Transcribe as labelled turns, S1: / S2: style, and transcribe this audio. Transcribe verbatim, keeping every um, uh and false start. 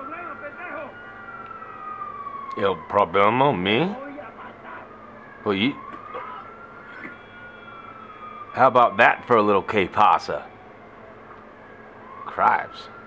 S1: El problema, me? Well, you... How about that for a little que pasa? Cripes.